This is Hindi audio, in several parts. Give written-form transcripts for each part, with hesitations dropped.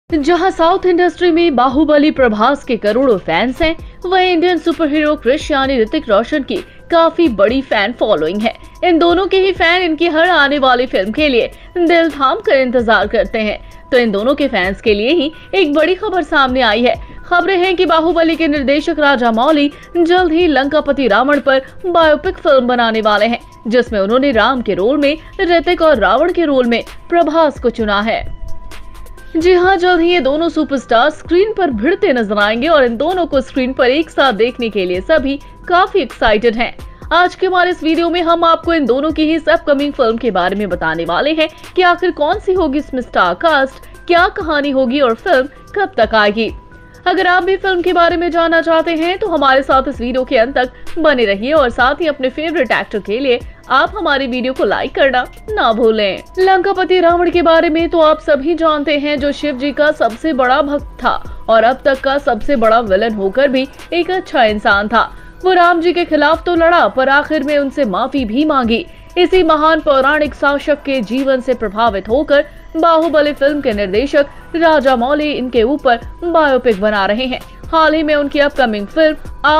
जहां साउथ इंडस्ट्री में बाहुबली प्रभास के करोड़ों फैंस हैं, वहीं इंडियन सुपर हीरो क्रिश यानी ऋतिक रोशन की काफी बड़ी फैन फॉलोइंग है। इन दोनों के ही फैन इनकी हर आने वाली फिल्म के लिए दिल थाम कर इंतजार करते हैं। तो इन दोनों के फैंस के लिए ही एक बड़ी खबर सामने आई है। खबरें हैं कि बाहुबली के निर्देशक राजामौली जल्द ही लंकापति रावण पर बायोपिक फिल्म बनाने वाले हैं, जिसमें उन्होंने राम के रोल में ऋतिक और रावण के रोल में प्रभास को चुना है। जी हाँ, जल्द ही ये दोनों सुपरस्टार स्क्रीन पर भिड़ते नजर आएंगे और इन दोनों को स्क्रीन पर एक साथ देखने के लिए सभी काफी एक्साइटेड हैं। आज के हमारे इस वीडियो में हम आपको इन दोनों की ही अपकमिंग फिल्म के बारे में बताने वाले हैं कि आखिर कौन सी होगी इसमें स्टार कास्ट, क्या कहानी होगी और फिल्म कब तक आएगी। अगर आप भी फिल्म के बारे में जानना चाहते हैं तो हमारे साथ इस वीडियो के अंत तक बने रहिए और साथ ही अपने फेवरेट एक्टर के लिए आप हमारी वीडियो को लाइक करना ना भूलें। लंकापति रावण के बारे में तो आप सभी जानते हैं, जो शिव जी का सबसे बड़ा भक्त था और अब तक का सबसे बड़ा विलन होकर भी एक अच्छा इंसान था। वो राम जी के खिलाफ तो लड़ा पर आखिर में उनसे माफी भी मांगी। इसी महान पौराणिक शासक के जीवन से प्रभावित होकर बाहुबली फिल्म के निर्देशक राजामौली इनके ऊपर बायोपिक बना रहे हैं। हाल ही में उनकी अपकमिंग फिल्म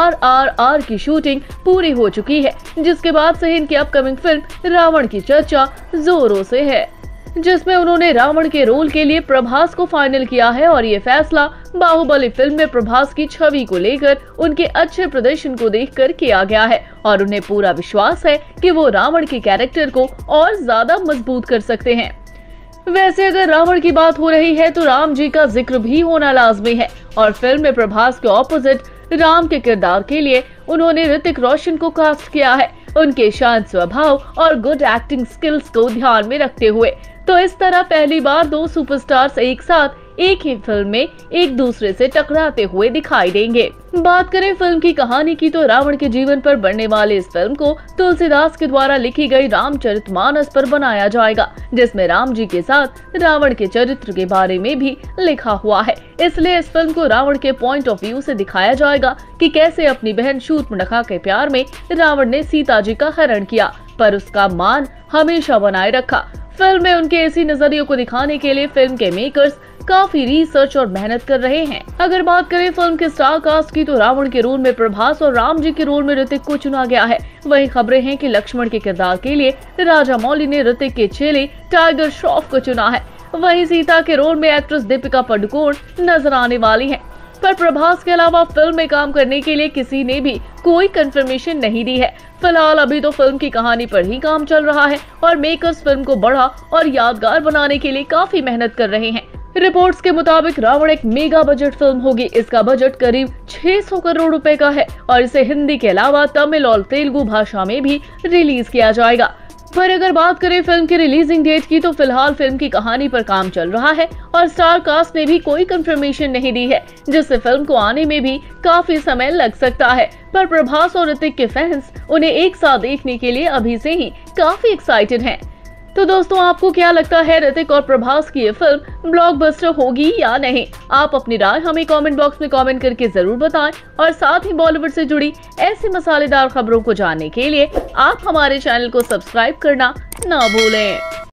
RRR की शूटिंग पूरी हो चुकी है, जिसके बाद से इनकी अपकमिंग फिल्म रावण की चर्चा जोरों से है, जिसमें उन्होंने रावण के रोल के लिए प्रभास को फाइनल किया है। और ये फैसला बाहुबली फिल्म में प्रभास की छवि को लेकर उनके अच्छे प्रदर्शन को देखकर किया गया है और उन्हें पूरा विश्वास है कि वो रावण के कैरेक्टर को और ज्यादा मजबूत कर सकते हैं। वैसे अगर रावण की बात हो रही है तो राम जी का जिक्र भी होना लाजमी है और फिल्म में प्रभास के ऑपोजिट राम के किरदार के लिए उन्होंने ऋतिक रोशन को कास्ट किया है, उनके शांत स्वभाव और गुड एक्टिंग स्किल्स को ध्यान में रखते हुए। तो इस तरह पहली बार दो सुपरस्टार्स एक साथ एक ही फिल्म में एक दूसरे से टकराते हुए दिखाई देंगे। बात करें फिल्म की कहानी की तो रावण के जीवन पर बनने वाली इस फिल्म को तुलसीदास के द्वारा लिखी गई रामचरितमानस पर बनाया जाएगा, जिसमें राम जी के साथ रावण के चरित्र के बारे में भी लिखा हुआ है। इसलिए इस फिल्म को रावण के पॉइंट ऑफ व्यू से दिखाया जाएगा कि कैसे अपनी बहन शूर्पणखा के प्यार में रावण ने सीता जी का हरण किया पर उसका मान हमेशा बनाए रखा। फिल्म में उनके इसी नजरिए को दिखाने के लिए फिल्म के मेकर्स काफी रिसर्च और मेहनत कर रहे हैं। अगर बात करें फिल्म के स्टार कास्ट की तो रावण के रोल में प्रभास और राम जी के रोल में ऋतिक को चुना गया है। वहीं खबरें हैं कि लक्ष्मण के किरदार के लिए राजामौली ने ऋतिक के चेले टाइगर श्रॉफ को चुना है। वहीं सीता के रोल में एक्ट्रेस दीपिका पादुकोण नजर आने वाली है। पर प्रभास के अलावा फिल्म में काम करने के लिए किसी ने भी कोई कंफर्मेशन नहीं दी है। फिलहाल अभी तो फिल्म की कहानी पर ही काम चल रहा है और मेकर्स फिल्म को बड़ा और यादगार बनाने के लिए काफी मेहनत कर रहे हैं। रिपोर्ट्स के मुताबिक रावण एक मेगा बजट फिल्म होगी। इसका बजट करीब 600 करोड़ रुपए का है और इसे हिंदी के अलावा तमिल और तेलुगु भाषा में भी रिलीज किया जाएगा। पर अगर बात करें फिल्म की रिलीजिंग डेट की तो फिलहाल फिल्म की कहानी पर काम चल रहा है और स्टार कास्ट ने भी कोई कंफर्मेशन नहीं दी है, जिससे फिल्म को आने में भी काफी समय लग सकता है। पर प्रभास और ऋतिक के फैंस उन्हें एक साथ देखने के लिए अभी से ही काफी एक्साइटेड हैं। तो दोस्तों, आपको क्या लगता है, ऋतिक और प्रभास की ये फिल्म ब्लॉकबस्टर होगी या नहीं? आप अपनी राय हमें कमेंट बॉक्स में कमेंट करके जरूर बताएं और साथ ही बॉलीवुड से जुड़ी ऐसी मसालेदार खबरों को जानने के लिए आप हमारे चैनल को सब्सक्राइब करना ना भूलें।